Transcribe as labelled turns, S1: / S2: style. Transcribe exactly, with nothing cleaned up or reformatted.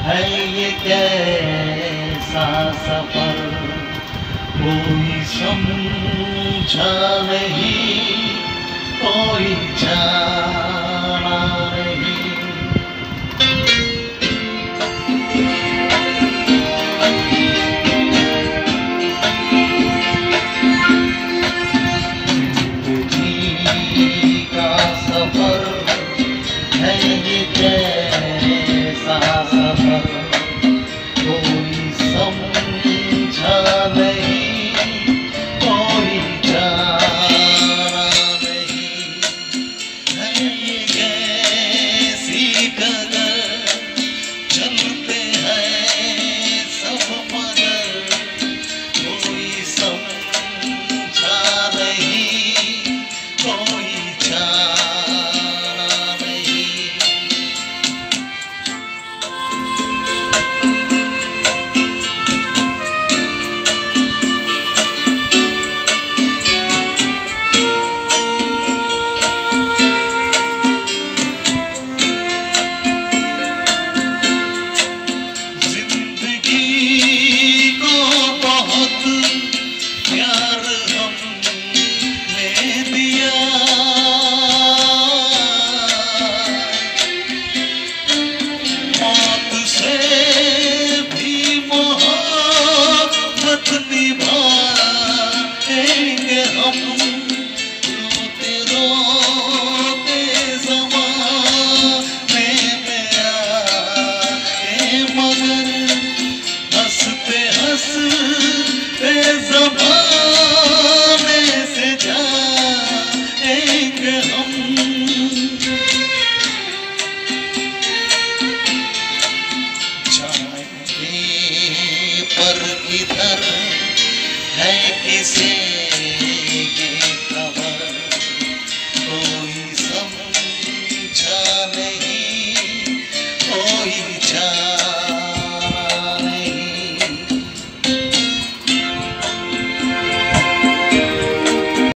S1: है ये कैसा सफर, कोई समझा नहीं, कोई जाना नहीं। जिंदगी का सफर है ये कैसा सफर, कोई समझा नहीं, कोई जाना नहीं। है ये कैसी कदर, चलते हैं सब मगर, कोई समझा नहीं, कोई जाना नहीं। जिंदगी को बहुत प्यार हमने दिया, मौत से भी मोहब्बत निभाएंगे हम, रोते रोते ज़माने में आए मगर, हंसते हंसते ज़माने से जाएंगे हम। जाएंगे पर किधर है किसे